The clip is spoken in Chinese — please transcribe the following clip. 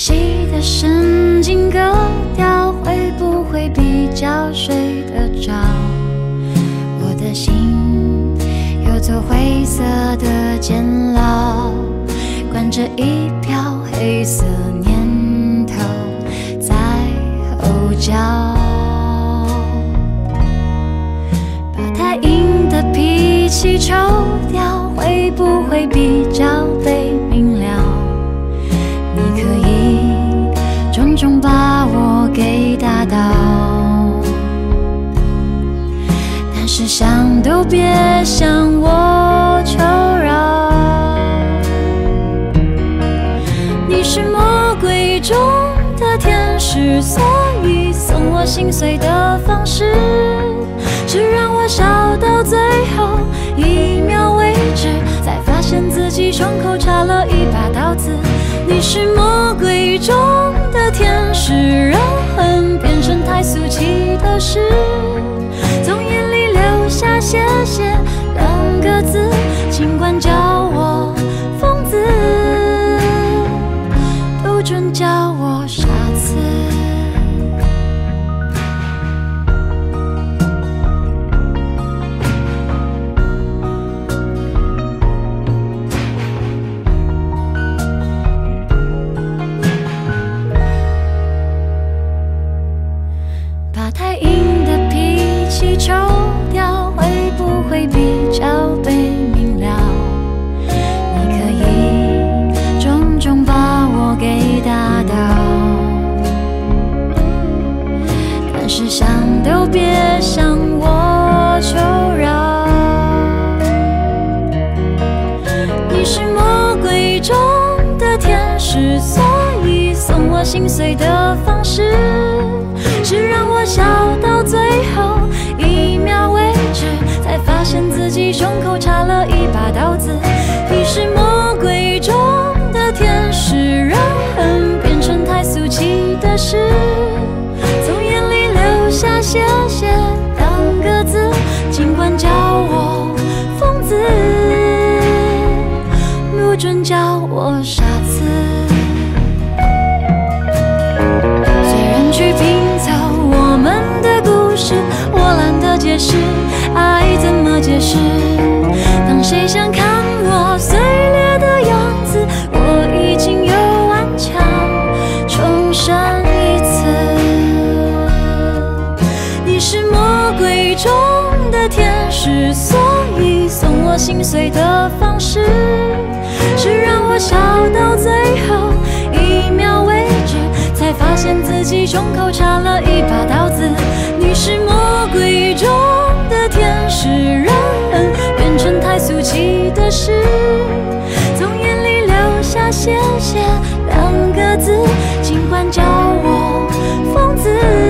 细的神经割掉，会不会比较睡得着？我的心有座灰色的监牢，关着一瓢黑色念头在吼叫。把太硬的脾气抽掉，会不会比较被明了？你可以重重把我给打倒，但是想都别向我求饶。你是魔鬼中的天使，所以送我心碎的方式是让我笑到最后1秒为止，才发现自己胸口插了一把刀子。你是魔鬼中的天使，让恨变成太俗气的事，从眼里流下谢谢2个字，尽管叫我疯子，都准叫我傻子。把太硬的脾气抽掉，会不会比较被明了？你可以重重把我给打倒，但是想都别向我求饶。你是魔鬼中的天使，所以送我心碎的方式是让我笑到最后1秒为止，才发现自己胸口插了一把刀子。你是魔鬼中的天使，让恨变成太俗气的事，从眼里流下谢谢2个字，尽管叫我疯子，不准叫我傻子。去拼凑我们的故事，我懒得解释爱怎么解释。当谁想看我碎裂的样子，我已经又顽强重生一次。你是魔鬼中的天使，所以送我心碎的方式是让我笑到最后1秒为止，才发现自己胸口插了一把刀子。你是魔鬼中的天使，让恨变成太俗气的事，从眼里流下谢谢2个字，尽管叫我疯子。